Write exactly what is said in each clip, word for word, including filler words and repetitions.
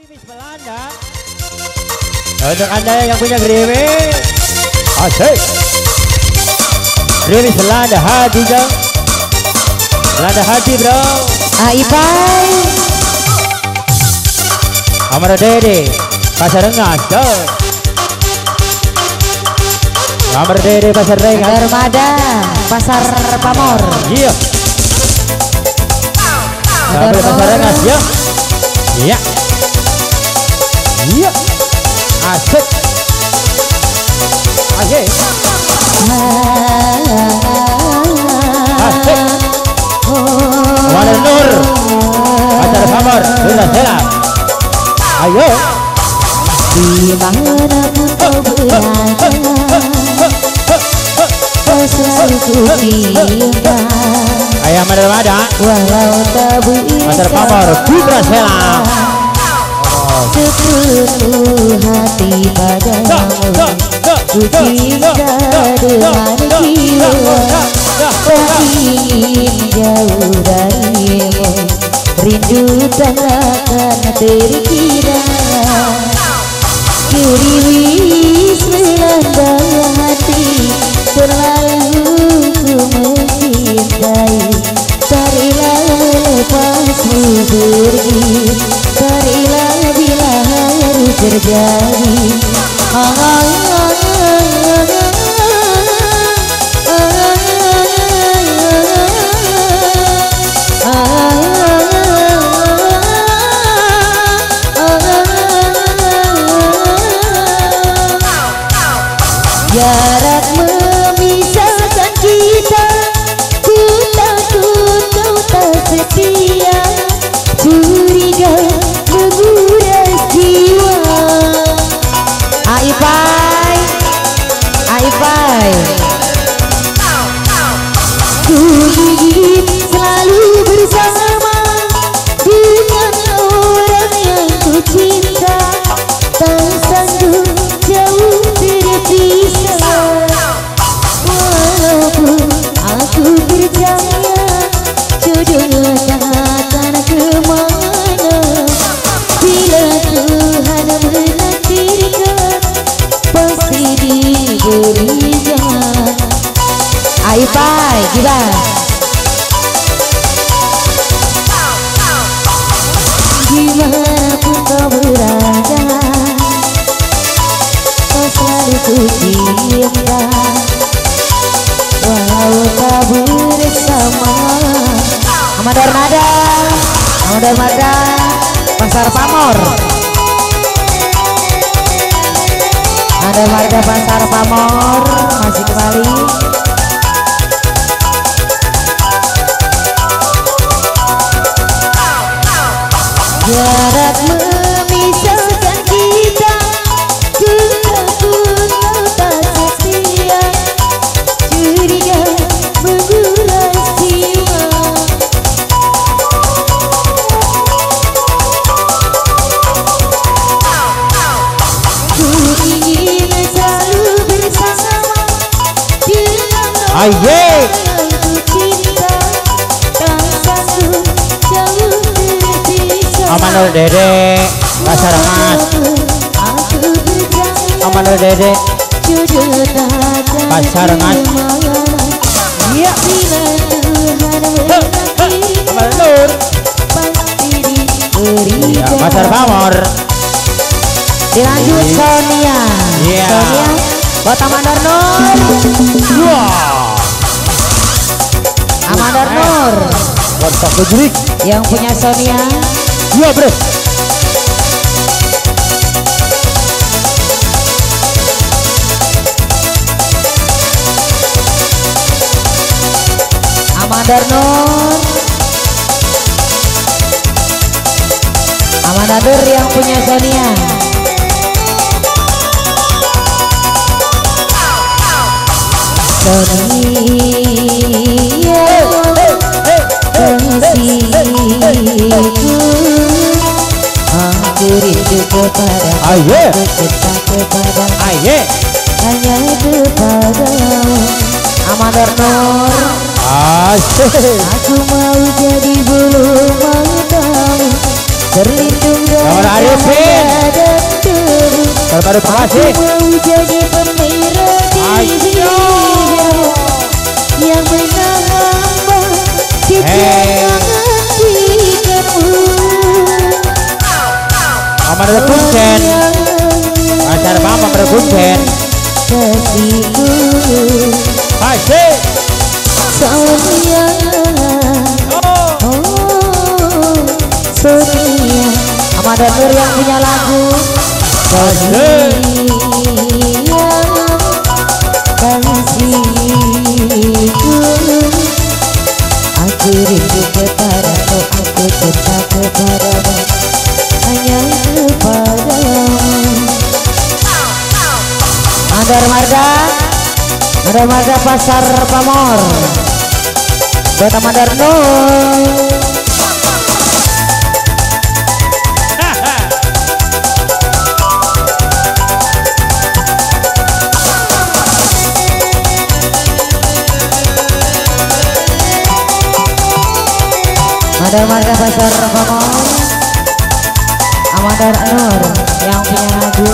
Gerimis Belanda. Untuk anda yang punya gerimis, asik. Gerimis Belanda hati dong. Belanda hati bro. Aipai Amara Dede Pasar Rengas dong. Amara Dede Pasar Rengas. Dermada Pasar Pamor. Iya. Amara Pasar Rengas ya. Iya. Iya. Asik. Asik. Asik. Wadah Nur Pasar Pamor sudah siap. Ayo. Di mana pun kau berada, kau selalu ku cinta. Ayah Madamada Walau tak bisa Pasar Pamor Putra Selam. sepenuh hati padamu, ku cinta dengan jiwa, tak ingin jauh darimu, rindu tak akan terkira. Gerimis melanda hati, terlalu ku mencintai. Tarilah lepasmu pergi, tarilah bila harus terjadi. Ah, ah, ah, ah, ah. Jarak memisahkan kita, ku takut kau tak setia, curiga menguras jiwa. Aipai, Aipai, ku ingin selalu bersama dengan orang yang ku cinta, tak sanggup jauh terpisah. Walaupun aku percaya jodoh tak akan kemana, bila Tuhan menakdirkan pasti diberikan. Aipai, gimana? Dimanapun kau berada, kau selalu ku cinta. Walau tak bersama. Ahmad Darmada, Ahmad Darmada Pasar Pamor. Ada warga Pasar Pamor masih kembali. Jarak memisahkan kita, ku takut kau tak setia, curiga menguras jiwa. Ku ingin selalu bersama dengan orang yang ku cinta, tak sanggup jauh terpisah. Amanul Dede Pasar Rengas. Amanul Dede Pasar Rengas. Iya. Amanul Nur ya, Pasar Pamor. Dilanjut Sonia. Iya. Sonia buat Amandar Nur. Wah. Amandar Nur Buat Pak Bujrik yang punya Sonia. Iya bro. Amandar Nur, Amandar Nur yang punya Sonia. Sonia kasihku, aku rindu kepada, Ayo. cinta kepada, Ayo. hanya kepadamu. Amandar Nur, asik. aku mau jadi bulu matamu, terlindung Kawan dari Arifin. Terbaru kasih. Mau jadi pemirsa Ayo. yang menambah kejangan hatiku. Aman ada kuncen. Pacar mama berkuncen. Kasihku Kasih. Sonia. Oh. Oh Sonia. Amanda Nur yang punya lagu Kasih. Kasihku, aku rindu kepadamu, aku cinta kepadamu, hanya kepadamu. Mandar Marga, Mandar Marga Pasar Pamor, Kota Mandar Nur. Mandar Marga Pasar Pamor, Amadar Nur yang punya lagu.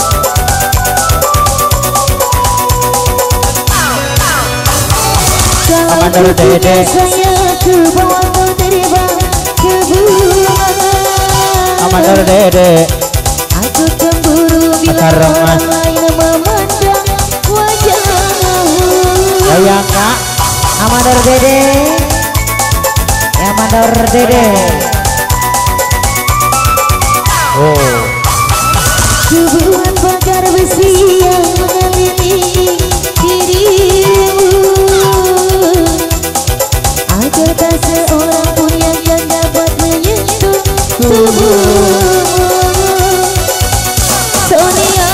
Amadar Dede. Saya ke bawah kau terbang ke bulan. Amadar Dede. Aku cemburu bila orang lain memandang wajahmu. Sayang kak. Amadar Dede. Ya Mandar Dede. Oh. Kuburan pagar besi yang mengelilingi dirimu, agar tak seorang pun yang yang dapat menyentuh tubuhmu. Sonia,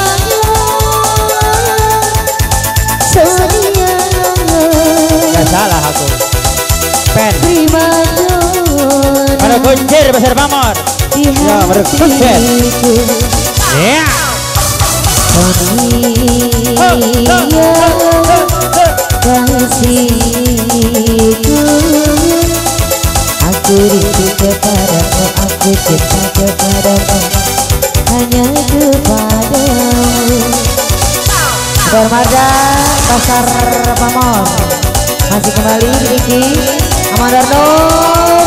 Sonia. Gak salah aku. Pen. Prima donna. Pada kuncir Pasar Pamor. Ya, berkuncir. Ya. Sonia, kasihku, aku rindu kepadamu, aku cinta kepadamu, hanya kepadamu. Dermaga Pasar Pamor masih kembali Diki Amadar Nur.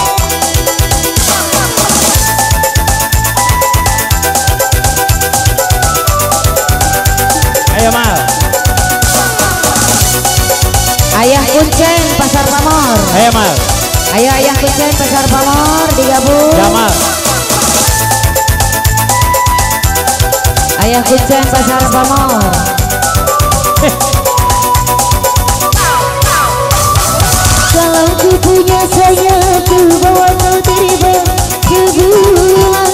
Ayo Mal. Ayah Kuncen Pasar Pamor. Ayo Mal. Ayo Ayah Kuncen Pasar Pamor digabung. Jamal. Ayah Kuncen Pasar Pamor. Kalau ku punya sayap, ku bawa kau terbang ke bulan.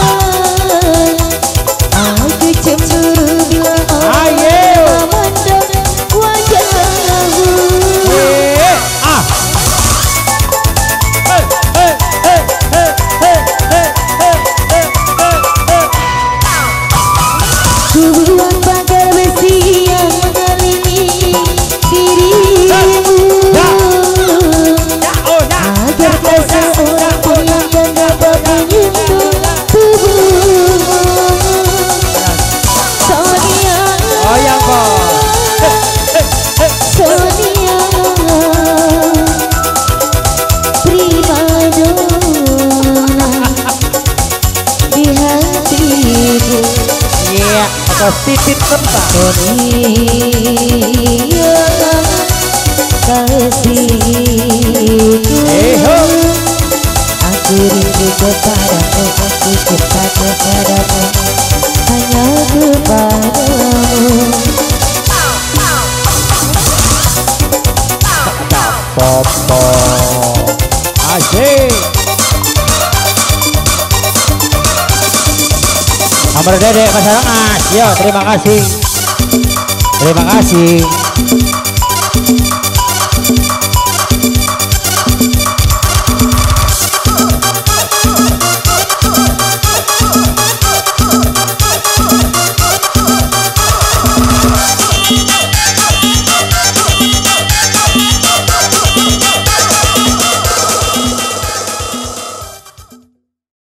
Aku cemburu bila orang memandang wajahmu. Ah. Hey, hey, hey, hey, hey, hey, hey, hey, hey. Kuburan pagar besi yang mengelilingi dirimu, agar tak seorang pun yang dapat menyentuh tubuhmu. Sonia, Oh yang kok. Sonia, prima donna di hatiku. Iya, atau titik tempat. Sonia, kasihku, Eho. aku rindu kepadamu, aku cinta kepadamu, hanya kepadamu. Popo. Asik. Nomor Dede Pasar Rengas. Yo, terima kasih. Terima kasih.